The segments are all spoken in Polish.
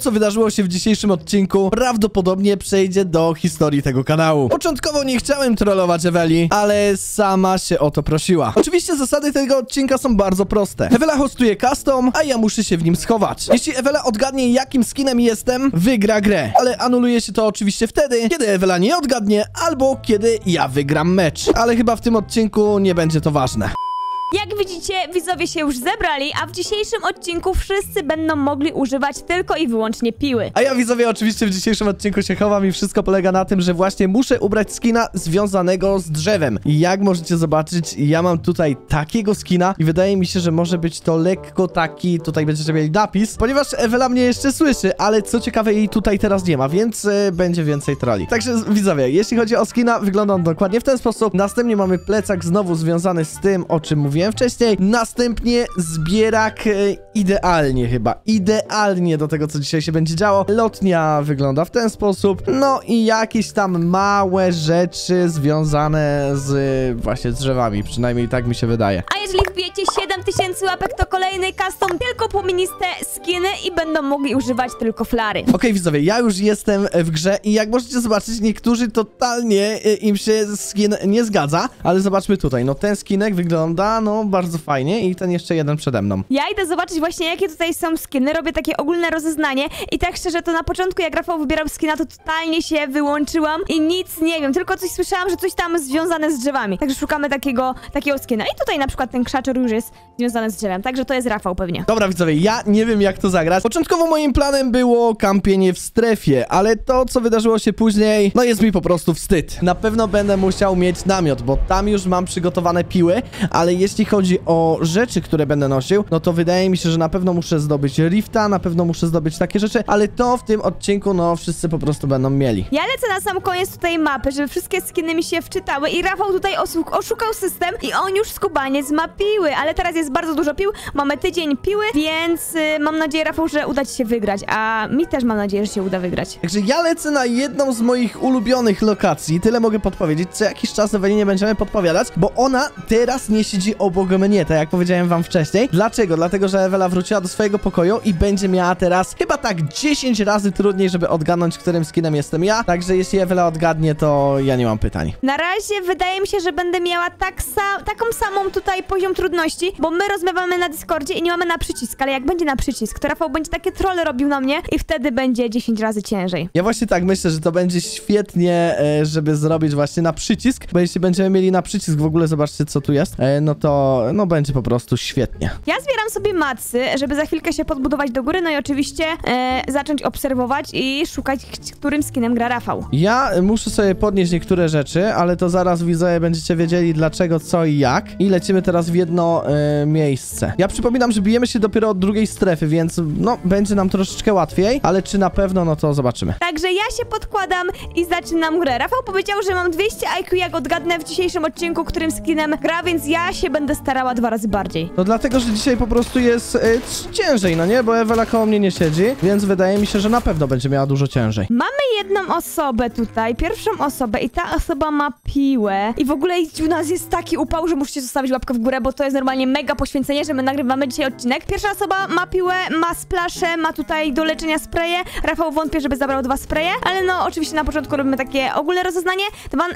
co wydarzyło się w dzisiejszym odcinku, prawdopodobnie przejdzie do historii tego kanału. Początkowo nie chciałem trollować Eweli, ale sama się o to prosiła. Oczywiście zasady tego odcinka są bardzo proste. Ewela hostuje custom, a ja muszę się w nim schować. Jeśli Ewela odgadnie, jakim skinem jestem, wygra grę. Ale anuluje się to oczywiście wtedy, kiedy Ewela nie odgadnie, albo kiedy ja wygram mecz. Ale chyba w tym odcinku nie będzie to ważne. Jak widzicie, widzowie się już zebrali, a w dzisiejszym odcinku wszyscy będą mogli używać tylko i wyłącznie piły. A ja, widzowie, oczywiście w dzisiejszym odcinku się chowam i wszystko polega na tym, że właśnie muszę ubrać skina związanego z drzewem. I jak możecie zobaczyć, ja mam tutaj takiego skina i wydaje mi się, że może być to lekko taki, tutaj będziecie mieli napis, ponieważ Ewela mnie jeszcze słyszy, ale co ciekawe, jej tutaj teraz nie ma, więc będzie więcej troli. Także, widzowie, jeśli chodzi o skina, wygląda on dokładnie w ten sposób. Następnie mamy plecak znowu związany z tym, o czym mówiłem wcześniej. Następnie zbierak idealnie chyba. Idealnie do tego, co dzisiaj się będzie działo. Lotnia wygląda w ten sposób. No i jakieś tam małe rzeczy związane z właśnie z drzewami. Przynajmniej tak mi się wydaje. A jeżeli wbijecie 7000 łapek, to kolejny custom tylko płomieniste skiny i będą mogli używać tylko flary. Okej, widzowie, ja już jestem w grze i jak możecie zobaczyć, niektórzy totalnie im się skin nie zgadza, ale zobaczmy tutaj. No ten skinek wygląda, no bardzo fajnie i ten jeszcze jeden przede mną. Ja idę zobaczyć właśnie, jakie tutaj są skiny, robię takie ogólne rozeznanie i tak szczerze, to na początku jak Rafał wybierał skina, to totalnie się wyłączyłam i nic nie wiem, tylko coś słyszałam, że coś tam związane z drzewami. Także szukamy takiego skina i tutaj na przykład ten krzaczor już jest związany z drzewem, także to jest Rafał pewnie. Dobra, widzowie, ja nie wiem, jak to zagrać. Początkowo moim planem było kampienie w strefie, ale to, co wydarzyło się później, no jest mi po prostu wstyd. Na pewno będę musiał mieć namiot, bo tam już mam przygotowane piły, ale jeśli chodzi o rzeczy, które będę nosił, no to wydaje mi się, że na pewno muszę zdobyć rifta, na pewno muszę zdobyć takie rzeczy, ale to w tym odcinku, no wszyscy po prostu będą mieli. Ja lecę na sam koniec tutaj mapy, żeby wszystkie skiny mi się wczytały i Rafał tutaj oszukał system i on już skubaniec ma piły, ale teraz jest bardzo dużo pił, mamy tydzień piły, więc mam nadzieję, Rafał, że uda ci się wygrać, a mi też mam nadzieję, że się uda wygrać. Także ja lecę na jedną z moich ulubionych lokacji, tyle mogę podpowiedzieć, co jakiś czas Ewelinie będziemy podpowiadać, bo ona teraz nie siedzi obok mnie, tak jak powiedziałem wam wcześniej. Dlaczego? Dlatego, że Ewela wróciła do swojego pokoju i będzie miała teraz chyba tak 10 razy trudniej, żeby odgadnąć, którym skinem jestem ja. Także jeśli Ewela odgadnie, to ja nie mam pytań. Na razie wydaje mi się, że będę miała taką samą tutaj poziom trudności, bo my rozmawiamy na Discordzie i nie mamy na przycisk, ale jak będzie na przycisk, to Rafał będzie takie trolle robił na mnie i wtedy będzie 10 razy ciężej. Ja właśnie tak myślę, że to będzie świetnie, żeby zrobić właśnie na przycisk, bo jeśli będziemy mieli na przycisk, w ogóle zobaczcie, co tu jest, no to no będzie po prostu świetnie. Ja zbieram sobie macy, żeby za chwilkę się podbudować do góry, no i oczywiście zacząć obserwować i szukać, którym skinem gra Rafał. Ja muszę sobie podnieść niektóre rzeczy, ale to zaraz, widzowie, będziecie wiedzieli dlaczego, co i jak. I lecimy teraz w jedno miejsce. Ja przypominam, że bijemy się dopiero od drugiej strefy, więc no, będzie nam troszeczkę łatwiej, ale czy na pewno, no to zobaczymy. Także ja się podkładam i zaczynam grę. Rafał powiedział, że mam 200 IQ, jak odgadnę w dzisiejszym odcinku, którym skinem gra, więc ja się będę starała 2 razy bardziej. No dlatego, że dzisiaj po prostu jest ciężej, no nie? Bo Ewela koło mnie nie siedzi, więc wydaje mi się, że na pewno będzie miała dużo ciężej. Mamy jedną osobę tutaj, pierwszą osobę i ta osoba ma piłę i w ogóle u nas jest taki upał, że musicie zostawić łapkę w górę, bo to jest normalnie mega poświęcenie, że my nagrywamy dzisiaj odcinek. Pierwsza osoba ma piłę, ma splasze, ma tutaj do leczenia spreje. Rafał wątpię, żeby zabrał 2 spreje, ale no oczywiście na początku robimy takie ogólne rozeznanie. To mam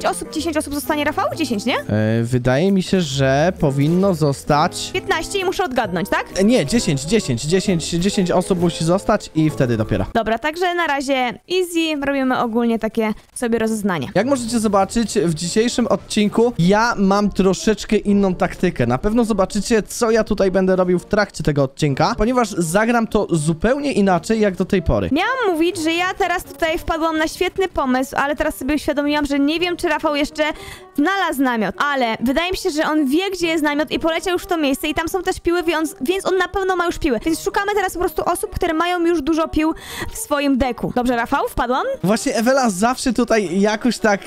10 osób zostanie, Rafał? 10, nie? Wydaje mi się, że powinno zostać 15 i muszę odgadnąć, tak? Nie, 10 osób musi zostać i wtedy dopiero. Dobra, także na razie easy, robimy ogólnie takie sobie rozeznanie. Jak możecie zobaczyć, w dzisiejszym odcinku ja mam troszeczkę inną taktykę. Na pewno zobaczycie, co ja tutaj będę robił w trakcie tego odcinka, ponieważ zagram to zupełnie inaczej jak do tej pory. Miałam mówić, że ja teraz tutaj wpadłam na świetny pomysł, ale teraz sobie uświadomiłam, że nie wiem, czy Rafał jeszcze znalazł namiot, ale wydaje mi się, że on wie, gdzie jest namiot i poleciał już w to miejsce i tam są też piły, więc on na pewno ma już piły. Więc szukamy teraz po prostu osób, które mają już dużo pił w swoim deku. Dobrze, Rafał? Wpadłam? Właśnie Ewela zawsze tutaj jakoś tak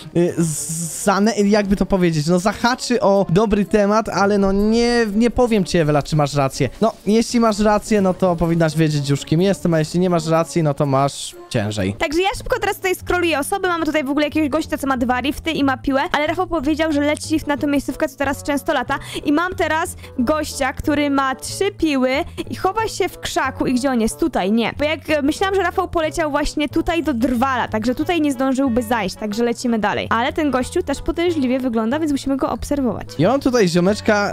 jakby to powiedzieć, no zahaczy o dobry temat, ale no nie powiem ci, Ewela, czy masz rację. No, jeśli masz rację, no to powinnaś wiedzieć już, kim jestem, a jeśli nie masz racji, no to masz ciężej. Także ja szybko teraz tutaj scrolluję osoby, mamy tutaj w ogóle jakiegoś gościa, co ma 2 rifty i ma piłę, ale Rafał powiedział, że leci rift na tą miejscówkę, co teraz często lata i mam teraz gościa, który ma 3 piły i chowa się w krzaku i gdzie on jest? Tutaj, nie. Bo jak myślałam, że Rafał poleciał właśnie tutaj do Drwala, także tutaj nie zdążyłby zajść, także lecimy dalej. Ale ten gościu też podejrzliwie wygląda, więc musimy go obserwować. Ja mam tutaj ziomeczka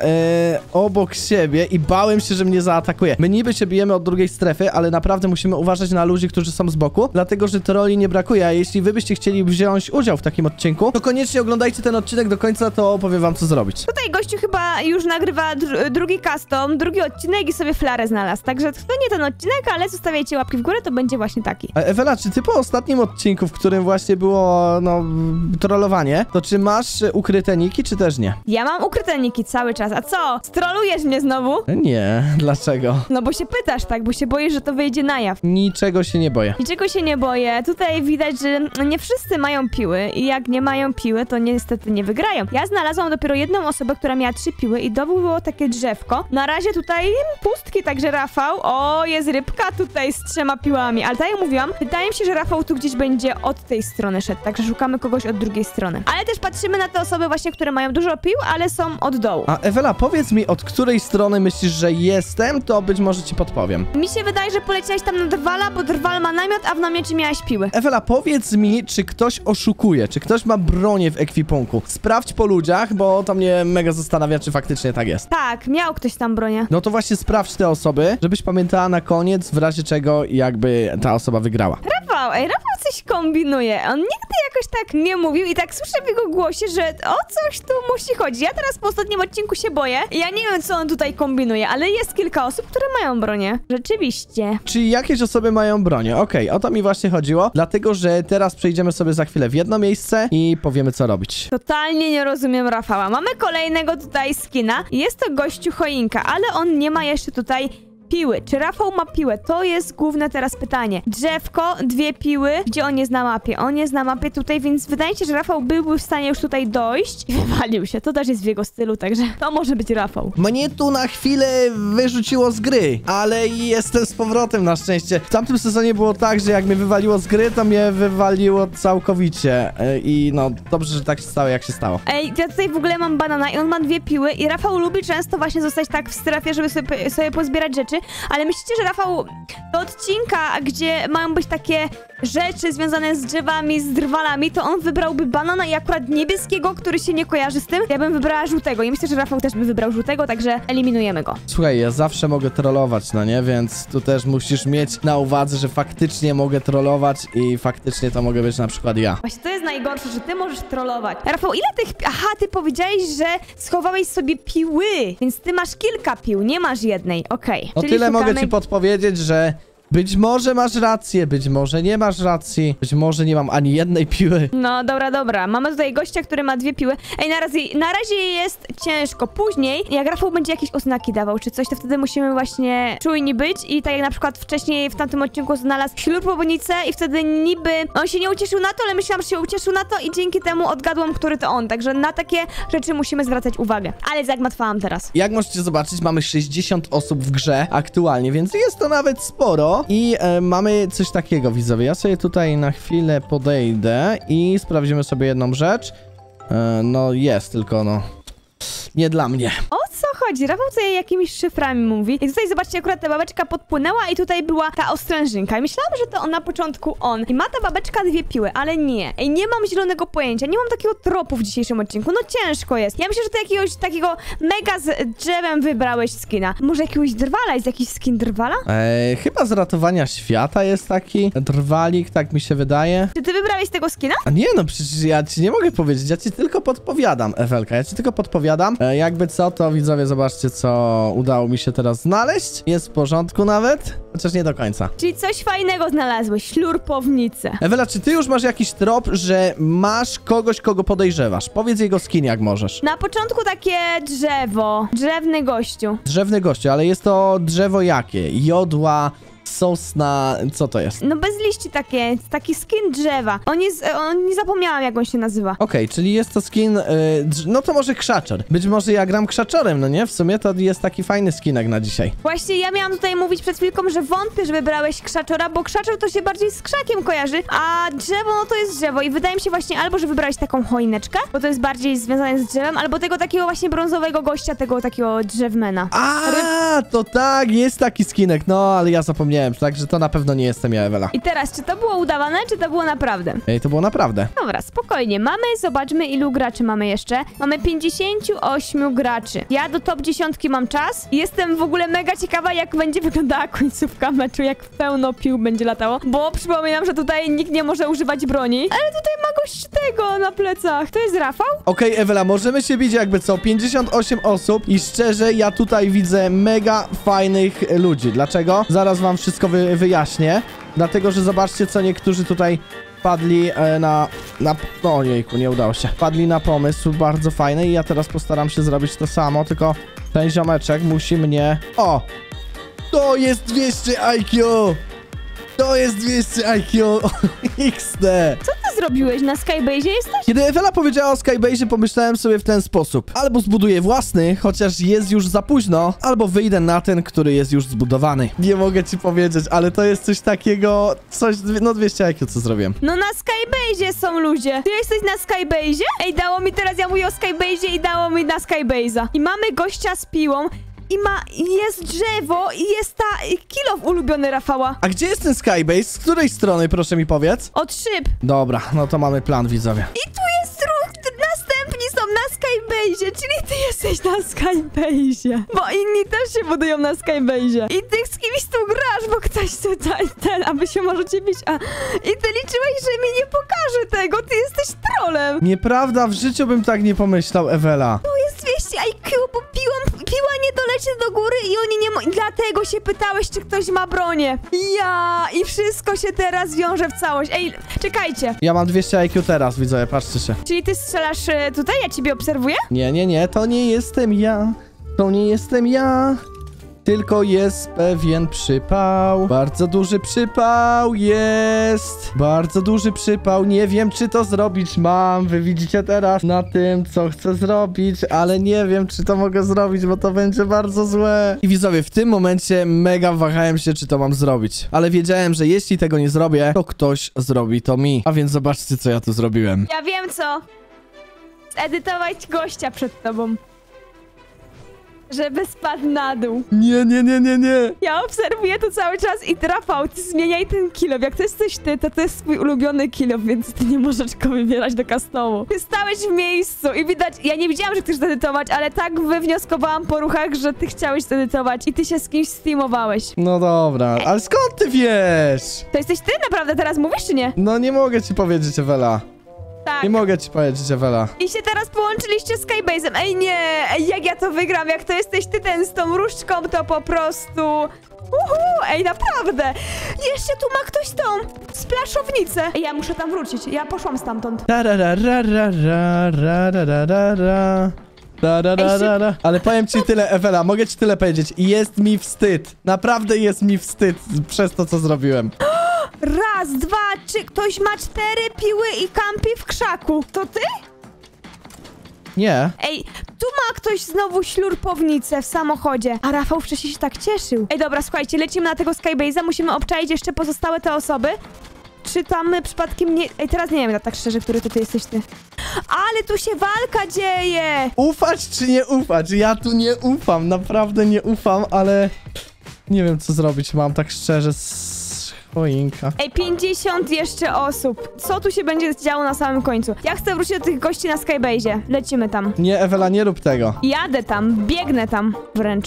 obok siebie i bałem się, że mnie zaatakuje. My niby się bijemy od drugiej strefy, ale naprawdę musimy uważać na ludzi, którzy są z boku, dlatego, że trolli nie brakuje, a jeśli wy byście chcieli wziąć udział w takim odcinku, to koniecznie oglądajcie ten odcinek do końca, to opowiem wam, co zrobić. Tutaj gościu chyba już nagrywa drugi custom, drugi odcinek i sobie flarę znalazł, także to nie ten odcinek, ale zostawiajcie łapki w górę, to będzie właśnie taki. Ewela, czy ty po ostatnim odcinku, w którym właśnie było, no, trollowanie, to czy masz ukryte niki, czy też nie? Ja mam ukryte niki cały czas, a co? Strolujesz mnie znowu? Nie, dlaczego? No bo się pytasz, tak, bo się boisz, że to wyjdzie na jaw. Niczego się nie boję. Niczego się nie boję. Tutaj widać, że nie wszyscy mają piły i jak nie mają piły, to niestety nie wygrają. Ja znalazłam dopiero jedną osobę, która miała 3 piły i to było takie drzewko. Na razie tutaj pustki, także Rafał. O, jest rybka tutaj z 3 piłami, ale tak jak mówiłam, wydaje mi się, że Rafał tu gdzieś będzie od tej strony szedł, także szukamy kogoś od drugiej strony. Ale też patrzymy na te osoby właśnie, które mają dużo pił, ale są od dołu. A Ewela, powiedz mi, od której strony myślisz, że jestem, to być może ci podpowiem. Mi się wydaje, że poleciałeś tam na Drwala, bo Drwal ma namiot, a w namiocie miałaś piły. Ewela, powiedz mi, czy ktoś oszukuje, czy ktoś ma bronię w ekwipunku. Sprawdź po ludziach, bo to mnie mega zastanawia, czy faktycznie tak jest. Tak, miał ktoś tam bronię. No to właśnie sprawdź te osoby, żebyś pamiętała na koniec, w razie czego jakby ta osoba wygrała. Rafał coś kombinuje. On nigdy jakoś tak nie mówił i tak słyszę w jego głosie, że o coś tu musi chodzić. Ja teraz po ostatnim odcinku się boję i ja nie wiem, co on tutaj kombinuje, ale jest kilka osób, które mają bronię. Rzeczywiście. Czy jakieś osoby mają bronię? Okej, o to mi właśnie chodziło, dlatego, że teraz przejdziemy sobie za chwilę w jedno miejsce i powiemy, co robić. Totalnie nie rozumiem Rafała. Mamy kolejnego tutaj skina. Jest to gościu choinka, ale on nie ma jeszcze tutaj piły. Czy Rafał ma piłę? To jest główne teraz pytanie. Drzewko, 2 piły. Gdzie on jest na mapie? On jest na mapie tutaj, więc wydaje mi się, że Rafał byłby w stanie już tutaj dojść. I wywalił się. To też jest w jego stylu, także to może być Rafał. Mnie tu na chwilę wyrzuciło z gry, ale jestem z powrotem na szczęście. W tamtym sezonie było tak, że jak mnie wywaliło z gry, to mnie wywaliło całkowicie. I no, dobrze, że tak się stało, jak się stało. Ej, ja tutaj w ogóle mam banana i on ma 2 piły i Rafał lubi często właśnie zostać tak w strefie, żeby sobie pozbierać rzeczy, ale myślicie, że Rafał do odcinka, gdzie mają być takie rzeczy związane z drzewami, z drwalami, to on wybrałby banana i akurat niebieskiego, który się nie kojarzy z tym. Ja bym wybrała żółtego i myślę, że Rafał też by wybrał żółtego, także eliminujemy go. Słuchaj, ja zawsze mogę trollować, no nie? Więc tu też musisz mieć na uwadze, że faktycznie mogę trollować i faktycznie to mogę być na przykład ja. Właśnie to jest najgorsze, że ty możesz trollować. Rafał, ile tych... Aha, ty powiedziałeś, że schowałeś sobie piły, więc ty masz kilka pił, nie masz jednej, okej. No Czyli tyle szukamy... mogę ci podpowiedzieć, że być może masz rację, być może nie masz racji, być może nie mam ani jednej piły. No, dobra. Mamy tutaj gościa, który ma 2 piły. Ej, na razie jest ciężko. Później, jak Rafał będzie jakieś oznaki dawał, czy coś, to wtedy musimy właśnie czujni być i tak jak na przykład wcześniej w tamtym odcinku znalazł ślubownicę i wtedy niby on się nie ucieszył na to, ale myślałam, że się ucieszył na to i dzięki temu odgadłam, który to on. Także na takie rzeczy musimy zwracać uwagę. Ale zagmatwałam teraz. Jak możecie zobaczyć, mamy 60 osób w grze aktualnie, więc jest to nawet sporo. I mamy coś takiego, widzowie. Ja sobie tutaj na chwilę podejdę i sprawdzimy sobie jedną rzecz. No jest, tylko no... nie dla mnie. O co chodzi? Rafał tutaj jakimiś szyframi mówi. I tutaj zobaczcie, akurat ta babeczka podpłynęła i tutaj była ta ostrężynka. I myślałam, że to on na początku on. I ma ta babeczka 2 piły, ale nie. Ej, nie mam zielonego pojęcia. Nie mam takiego tropu w dzisiejszym odcinku. No ciężko jest. Ja myślę, że to jakiegoś takiego mega z drzewem wybrałeś skina. Może jakiegoś drwala? Jest jakiś skin drwala? Chyba z ratowania świata jest taki drwalik, tak mi się wydaje. Czy ty wybrałeś tego skina? A nie, no przecież ja ci nie mogę powiedzieć, ja ci tylko podpowiadam, Ewelka, ja ci tylko podpowiadam. Jakby co, to widzowie, zobaczcie, co udało mi się teraz znaleźć. Jest w porządku nawet, chociaż nie do końca. Czyli coś fajnego znalazłeś, ślurpownicę. Ewela, czy ty już masz jakiś trop, że masz kogoś, kogo podejrzewasz? Powiedz jego skin, jak możesz. Na początku takie drzewo, drzewny gościu. Drzewny gościu, ale jest to drzewo jakie? Jodła, sosna... Co to jest? No bez liści takie, taki skin drzewa. Nie zapomniałam, jak on się nazywa. Okej, czyli jest to skin... no to może krzaczor. Być może ja gram krzaczorem, no nie? W sumie to jest taki fajny skinek na dzisiaj. Właśnie ja miałam tutaj mówić przed chwilką, że wątpię, że wybrałeś krzaczora, bo krzaczor to się bardziej z krzakiem kojarzy, a drzewo no to jest drzewo i wydaje mi się właśnie albo, że wybrałeś taką choineczkę, bo to jest bardziej związane z drzewem, albo tego takiego właśnie brązowego gościa, tego takiego drzewmena. To tak, jest taki skinek, no ale ja zapomniałem, także to na pewno nie jestem ja, Ewela. I teraz, czy to było udawane, czy to było naprawdę? Ej, to było naprawdę. Dobra, spokojnie. Zobaczmy ilu graczy mamy jeszcze. Mamy 58 graczy. Ja do top 10 mam czas. Jestem w ogóle mega ciekawa, jak będzie wyglądała końcówka meczu, jak pełno pił będzie latało, bo przypominam, że tutaj nikt nie może używać broni. Ale tutaj ma gość tego na plecach. To jest Rafał? Okej, Ewela, możemy się bić jakby co, 58 osób i szczerze, ja tutaj widzę mega fajnych ludzi. Dlaczego? Zaraz wam wszystko wyjaśnię. Dlatego, że zobaczcie, co niektórzy tutaj padli o jejku, nie udało się. Padli na pomysł bardzo fajny i ja teraz postaram się zrobić to samo, tylko ten ziomeczek musi mnie... O! To jest 200 IQ! To jest 200 IQ! XD! Co ty zrobiłeś? Na Skybase'ie jesteś? Kiedy Ewela powiedziała o Skybase'ie, pomyślałem sobie w ten sposób. Albo zbuduję własny, chociaż jest już za późno, albo wyjdę na ten, który jest już zbudowany. Nie mogę ci powiedzieć, ale to jest coś takiego... No 200 IQ, co zrobiłem. No na Skybase'ie są ludzie. Ty jesteś na Skybase'ie? Ej, dało mi teraz, ja mówię o Skybase'ie i dało mi na Skybase'a. I mamy gościa z piłą. Jest drzewo i jest ta kill-off ulubiony Rafała. A gdzie jest ten Skybase? Z której strony, proszę mi powiedz? Od szyb. Dobra, no to mamy plan, widzowie. I tu jest ruch, następni są na Skybase'ie, czyli ty jesteś na Skybase'ie. Bo inni też się budują na Skybase'ie. I ty z kimś tu grasz, bo ktoś tutaj aby się możecie bić. I ty liczyłeś, że mi nie pokaże tego, ty jesteś trolem. Nieprawda, w życiu bym tak nie pomyślał, Ewela. Tu jest 200 IQ, bo piła nie doleci do góry i oni nie dlatego się pytałeś, czy ktoś ma bronię. I wszystko się teraz wiąże w całość. Ej, czekajcie. Ja mam 200 IQ teraz, widzowie, patrzcie się. Czyli ty strzelasz tutaj? Ja ciebie obserwuję? Nie, to nie jestem ja. To nie jestem ja. Tylko jest pewien przypał. Bardzo duży przypał jest. Bardzo duży przypał. Nie wiem, czy to zrobić mam. Wy widzicie teraz na tym, co chcę zrobić, ale nie wiem, czy to mogę zrobić, bo to będzie bardzo złe. I widzowie, w tym momencie mega wahałem się, czy to mam zrobić. Ale wiedziałem, że jeśli tego nie zrobię, to ktoś zrobi to mi. A więc zobaczcie, co ja tu zrobiłem. Ja wiem co. Zedytować gościa przed tobą. Żeby spadł na dół. Nie. Ja obserwuję to cały czas i Rafał, ty zmieniaj ten kill-off. Jak to jesteś ty, to jest twój ulubiony kill-off, więc ty nie możesz go wybierać do customu. Ty stałeś w miejscu i widać, ja nie widziałam, że chcesz zedytować, ale tak wywnioskowałam po ruchach, że ty chciałeś zedytować i ty się z kimś steamowałeś. No dobra, ale skąd ty wiesz? To jesteś ty? Naprawdę teraz mówisz, czy nie? No nie mogę ci powiedzieć, Ewela. Tak. Nie mogę ci powiedzieć, Ewela. I się teraz połączyliście z Skybase'em. Ej nie, jak ja to wygram, jak to jesteś ty ten z tą różdżką, to po prostu... Ej, naprawdę! Jeszcze tu ma ktoś tą splaszownicę. Ej, ja muszę tam wrócić, ja poszłam stamtąd. Ale powiem ci tyle, Ewela, mogę ci tyle powiedzieć. Jest mi wstyd. Naprawdę jest mi wstyd przez to, co zrobiłem. Raz, dwa, trzy, ktoś ma 4 piły i kampi w krzaku. To ty? Nie. Ej, tu ma ktoś znowu ślurpownicę w samochodzie. A Rafał wcześniej się tak cieszył. Ej, dobra, słuchajcie, lecimy na tego Skybase'a. Musimy obczaić jeszcze pozostałe te osoby. Czy tam przypadkiem nie... Ej, teraz nie wiem tak szczerze, który to ty jesteś ty. Ale tu się walka dzieje! Ufać czy nie ufać? Ja tu nie ufam, naprawdę nie ufam, ale... Nie wiem, co zrobić, mam tak szczerze choinka. Ej, 50 jeszcze osób. Co tu się będzie działo na samym końcu? Ja chcę wrócić do tych gości na Skybase'ie. Lecimy tam. Nie, Ewela, nie rób tego. Jadę tam, biegnę tam wręcz.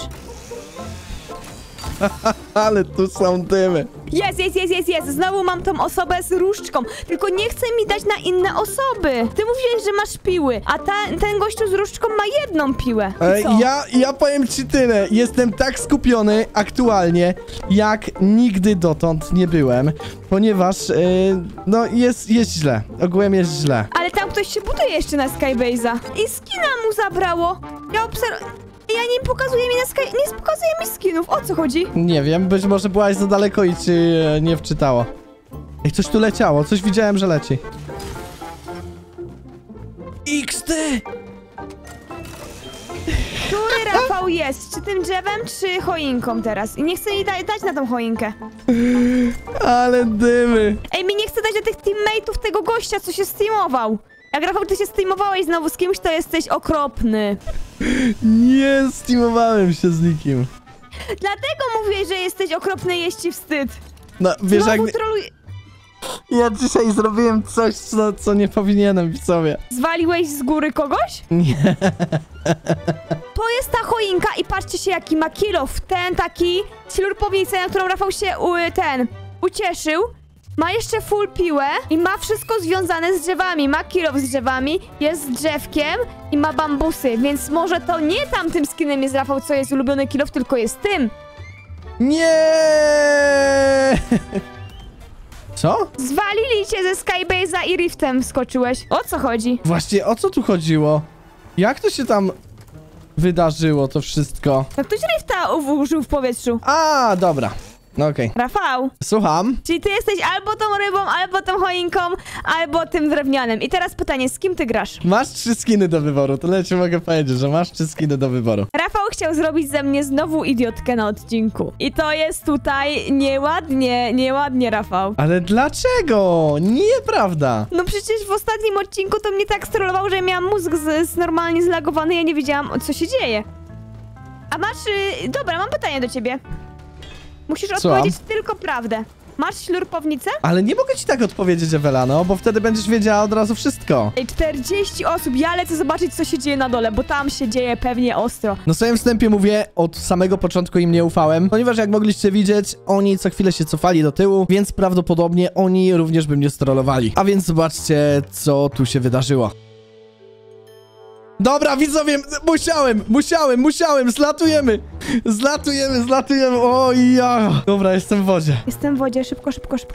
Ale tu są dymy. Jest. Znowu mam tą osobę z różdżką. Tylko nie chce mi dać na inne osoby. Ty mówiłeś, że masz piły, a ten gościu z różdżką ma jedną piłę. Ja powiem ci tyle. Jestem tak skupiony aktualnie, jak nigdy dotąd nie byłem. Ponieważ, no jest źle. Ogółem jest źle. Ale tam ktoś się buduje jeszcze na Skybase'a. I skina mu zabrało. Ja Ja nie pokazuje mi na Sky... Nie pokazuje mi skinów, o co chodzi? Nie wiem, być może byłaś za daleko i ci nie wczytało. Ej, coś tu leciało, coś widziałem, że leci. XD! Który Rafał jest? Czy tym drzewem, czy choinką teraz? I nie chcę jej dać na tą choinkę. Ale dymy. Ej, mi nie chce dać do tych teammateów tego gościa, co się steamował. Jak Rafał, ty się steamowałeś znowu z kimś, to jesteś okropny. Nie steamowałem się z nikim. Dlatego mówię, że jesteś okropny, jest ci wstyd. No, wiesz Znowu jak... troluj... Ja dzisiaj zrobiłem coś, co nie powinienem w sobie. Zwaliłeś z góry kogoś? Nie. To jest ta choinka i patrzcie się, jaki ma kilof. Ten taki silurpownica, na którą Rafał się ucieszył. Ma jeszcze full piłę i ma wszystko związane z drzewami. Ma kilof z drzewami, jest z drzewkiem i ma bambusy, więc może to nie tamtym skinem jest Rafał, co jest ulubiony kilof, tylko jest tym. Nie! Co? Zwalili cię ze Skybase'a i Riftem wskoczyłeś. O co chodzi? Właśnie, o co tu chodziło? Jak to się tam wydarzyło, to wszystko? No ktoś Rifta użył w powietrzu. A, dobra. No okej. Rafał, Słucham. czyli ty jesteś albo tą rybą, albo tą choinką, albo tym drewnianem. I teraz pytanie, z kim ty grasz? Masz 3 skiny do wyboru, tyle ci mogę powiedzieć, że masz 3 skiny do wyboru. Rafał chciał zrobić ze mnie znowu idiotkę na odcinku. I to jest tutaj nieładnie, Rafał. Ale dlaczego? Nieprawda. No przecież w ostatnim odcinku to mnie tak strollował, że miałam mózg normalnie zlagowany, ja nie wiedziałam, co się dzieje. A masz... Dobra, mam pytanie do ciebie. Musisz Słucham? odpowiedzieć tylko prawdę. Masz ślurpownicę? Ale nie mogę ci tak odpowiedzieć, Ewelano, bo wtedy będziesz wiedziała od razu wszystko. Ej, 40 osób, ja lecę zobaczyć, co się dzieje na dole, bo tam się dzieje pewnie ostro. Na swoim wstępie mówię, od samego początku im nie ufałem, ponieważ jak mogliście widzieć, oni co chwilę się cofali do tyłu, więc prawdopodobnie oni również by mnie strollowali. A więc zobaczcie, co tu się wydarzyło. Dobra, widzowie, musiałem, zlatujemy, o ja. Dobra, jestem w wodzie. Jestem w wodzie, szybko.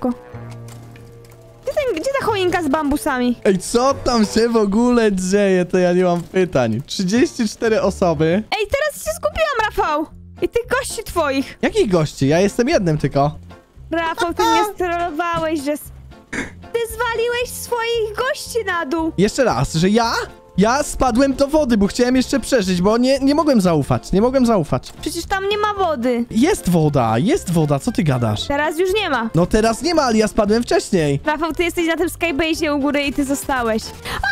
Gdzie ta choinka z bambusami? Ej, co tam się w ogóle dzieje, to ja nie mam pytań. 34 osoby. Ej, teraz się zgubiłam, Rafał! I tych gości twoich. Jakich gości? Ja jestem jednym tylko. Rafał, ty mnie strollowałeś, że... Ty zwaliłeś swoich gości na dół. Jeszcze raz, że ja spadłem do wody, bo chciałem jeszcze przeżyć, bo nie mogłem zaufać. Przecież tam nie ma wody. Jest woda, co ty gadasz? Teraz już nie ma. No teraz nie ma, ale ja spadłem wcześniej. Rafał, ty jesteś na tym Skybase'ie u góry i ty zostałeś.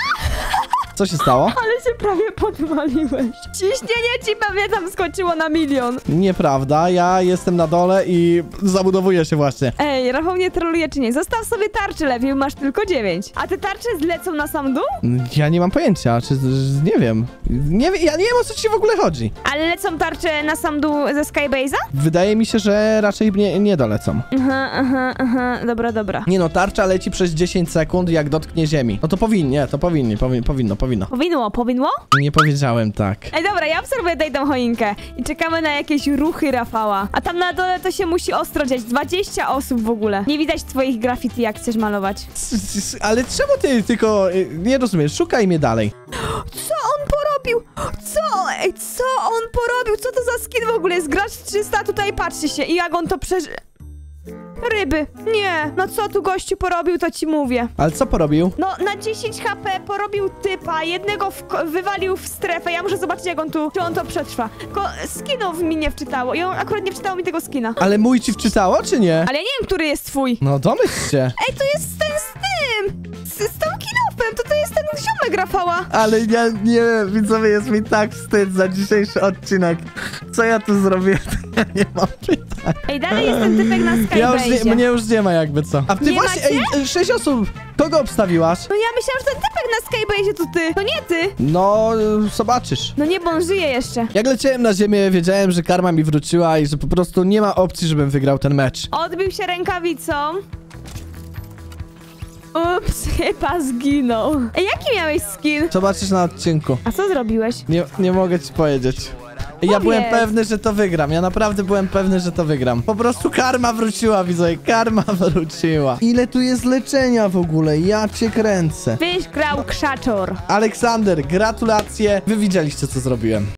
Co się stało? Ale się prawie podwaliłeś. Ciśnienie ci pewnie tam skoczyło na 1 000 000. Nieprawda, ja jestem na dole i zabudowuję się właśnie. Ej, Rafał nie troluje czy nie? Zostaw sobie tarczy lepiej, masz tylko 9. A te tarcze zlecą na sam dół? Ja nie mam pojęcia, nie wiem. Ja nie wiem, o co ci w ogóle chodzi. Ale lecą tarcze na sam dół ze Skybase'a? Wydaje mi się, że raczej nie dolecą. Aha, dobra. Nie no, tarcza leci przez 10 sekund, jak dotknie ziemi. No to powinno. Powinło? Nie powiedziałem tak. Ej, dobra, ja obserwuję tutaj tą choinkę i czekamy na jakieś ruchy Rafała. A tam na dole to się musi ostro dziać. 20 osób w ogóle. Nie widać twoich graffiti, jak chcesz malować. Ale czemu ty tylko... Nie rozumiesz, szukaj mnie dalej. Co on porobił? Co? Ej, co on porobił? Co to za skin w ogóle jest? Gracz 300, tutaj patrzcie się. I jak on to Ryby. Nie. No co tu gościu porobił, to ci mówię. Ale co porobił? No, na 10 HP porobił typa, jednego wywalił w strefę. Ja muszę zobaczyć, jak on tu, czy on to przetrwa. Skinów mi nie wczytało i on akurat nie wczytało mi tego skina. Ale mój ci wczytało, czy nie? Ale ja nie wiem, który jest twój. No domyśl się. Ej, to jest ten z tym! Z tą kinofem, to jest ten ziomek Rafała. Ale ja nie wiem, widzowie, jest mi tak wstyd za dzisiejszy odcinek. Co ja tu zrobię? Ja nie mam pytań. Ej, dalej jest ten typek na Skybase'ie. Mnie już nie ma jakby co. A ty Nie właśnie, macie? ej, 6 osób. Kogo obstawiłaś? No ja myślałam, że ten typek na Skybase'ie to ty. To nie ty. No, zobaczysz. No nie, bo on żyje jeszcze. Jak leciałem na ziemię, wiedziałem, że karma mi wróciła i że po prostu nie ma opcji, żebym wygrał ten mecz. Odbił się rękawicą. Ups, chyba zginął. Ej, jaki miałeś skin? Zobaczysz na odcinku. A co zrobiłeś? Nie mogę ci powiedzieć. Ja byłem pewny, że to wygram. Ja naprawdę byłem pewny, że to wygram. Po prostu karma wróciła, widzowie. Karma wróciła. Ile tu jest leczenia w ogóle? Ja cię kręcę. Wygrał krzaczor. Aleksander, gratulacje. Wy widzieliście, co zrobiłem.